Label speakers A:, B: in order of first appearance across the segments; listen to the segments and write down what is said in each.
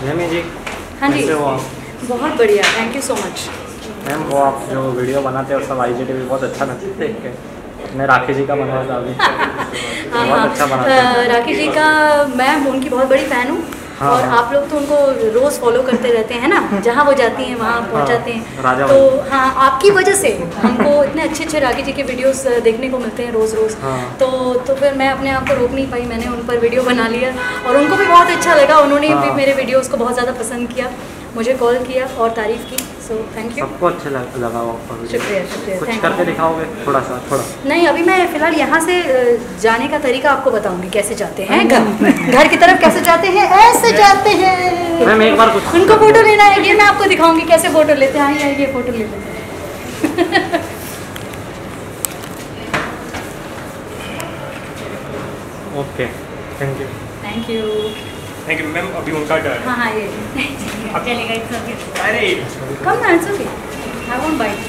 A: जमी जी।
B: हाँ जी,
A: कैसे हो आप?
B: बहुत बढ़िया, thank you so much.
A: Ma'am वो आप जो वीडियो बनाते हो सब IGTV बहुत अच्छा लगता है देख के। मैं राखी जी का बनवाया था अभी।
B: हाँ
A: बहुत अच्छा बनाते हैं।
B: राखी जी का मैं उनकी बहुत बड़ी फ़ैन हूँ।
A: हाँ,
B: और
A: हाँ।
B: आप लोग तो उनको रोज़ फॉलो करते रहते हैं ना, जहाँ वो जाती हैं वहाँ पहुँच जाते हैं।
A: राजा
B: तो हाँ, आपकी वजह से हमको इतने अच्छे अच्छे राखी जी के वीडियोस देखने को मिलते हैं रोज़ रोज़।
A: हाँ।
B: तो फिर मैं अपने आप को रोक नहीं पाई, मैंने उन पर वीडियो बना लिया और उनको भी बहुत अच्छा लगा। उन्होंने भी मेरे वीडियोज़ को बहुत ज़्यादा पसंद किया, मुझे कॉल किया और तारीफ़ की। So thank you.
A: सबको अच्छे लगा आपका वीडियो।
B: शुक्रिया शुक्रिया।
A: कुछ
B: थैंक
A: करके
B: यू।
A: दिखाओगे थोड़ा सा? थोड़ा
B: नहीं, अभी मैं फ़िलहाल यहाँ से जाने का तरीका आपको बताऊंगी, कैसे जाते हैं घर की तरफ कैसे जाते हैं, ऐसे जाते हैं।
A: मैम एक बार कुछ
B: उनको फ़ोटो लेना है, ये मैं आपको दिखाऊंगी कैसे फ़ोटो लेते हैं। आइए ये फ़ोटो ले लेते हैं।
A: Okay, thank you.
B: Thank you.
C: Thank you ma'am. अभी उनका टर्न।
B: हाँ हाँ ये चलेगा, इट्स ओके।
C: अरे
B: कम ना, it's okay, I won't bite.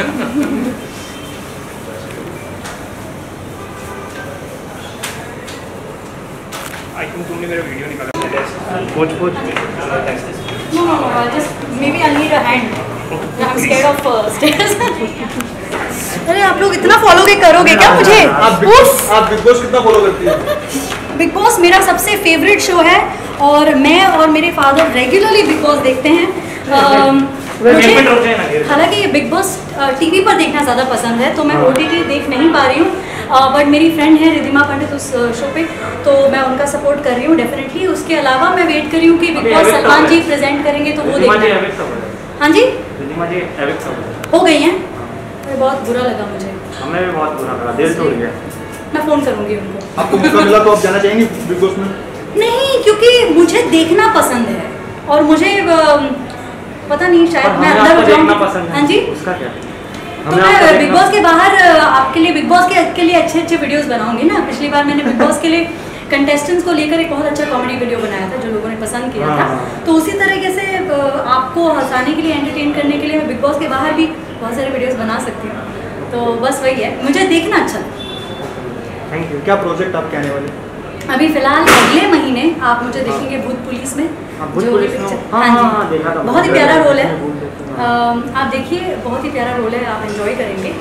C: I think तुमने मेरा वीडियो निकाला।
A: कुछ
B: No, just maybe I need a hand. I'm scared of stairs. अरे आप लोग इतना फॉलो करोगे क्या मुझे?
D: आप बिग बॉस कितना फॉलो करती है?
B: बिग बॉस मेरा सबसे फेवरेट शो है और मैं और मेरे फादर रेगुलरली बिग बॉस देखते हैं। मुझे हालांकि बिग बॉस टीवी पर देखना ज़्यादा पसंद है, तो मैं OTT देख नहीं पा रही हूँ। बट मेरी फ्रेंड है रिद्धिमा पंडित उस शो पे, तो मैं उनका सपोर्ट कर रही हूँ डेफिनेटली। उसके अलावा मैं वेट कर रही हूँ कि बिग बॉस सलमान जी प्रेजेंट करेंगे तो वो देखना है। हाँ जी, हो गई हैं। अरे बहुत बुरा लगा मुझे,
A: हमें भी बहुत बुरा लगा, दिल टूट गया।
B: मैं फ़ोन करूँगी उनको।
D: आपको मौका मिला तो आप जाना चाहेंगे बिग बॉस में?
B: नहीं, क्योंकि मुझे देखना पसंद है और मुझे पता नहीं, शायद मैं अंदर हो जाऊँ। हाँ जी,
A: उसका क्या?
B: तो मैं बिग बॉस के बाहर आपके लिए बिग बॉस के लिए अच्छे अच्छे वीडियोस बनाऊंगी ना। पिछली बार मैंने बिग बॉस के लिए कंटेस्टेंट्स को लेकर एक बहुत अच्छा कॉमेडी वीडियो बनाया था जो लोगों ने पसंद किया था। तो उसी तरीके से आपको हंसाने के लिए, एंटरटेन करने के लिए मैं बिग बॉस के बाहर भी बहुत सारे वीडियोस बना सकती हूँ। तो बस वही है, मुझे देखना अच्छा लगता है।
D: Thank you. क्या प्रोजेक्ट आपके आने वाले?
B: अभी फिलहाल अगले महीने आप मुझे देखेंगे भूत पुलिस में। जो
A: हाँ, देखा था।
B: बहुत ही प्यारा रोल है, आप देखिए, बहुत ही प्यारा रोल है, आप एंजॉय करेंगे।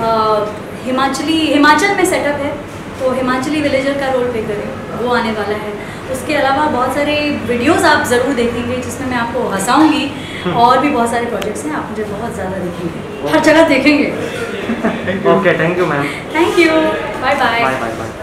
B: हिमाचल में सेटअप है, तो हिमाचली विलेजर का रोल प्ले करें, वो आने वाला है। उसके अलावा बहुत सारे वीडियोस आप ज़रूर देखेंगे जिसमें मैं आपको हंसाऊंगी। और भी बहुत सारे प्रोजेक्ट्स हैं, आप मुझे बहुत ज़्यादा देखेंगे, हर जगह देखेंगे।
A: Okay, thank you ma'am.
B: Thank you, bye bye.
A: Bye bye bye.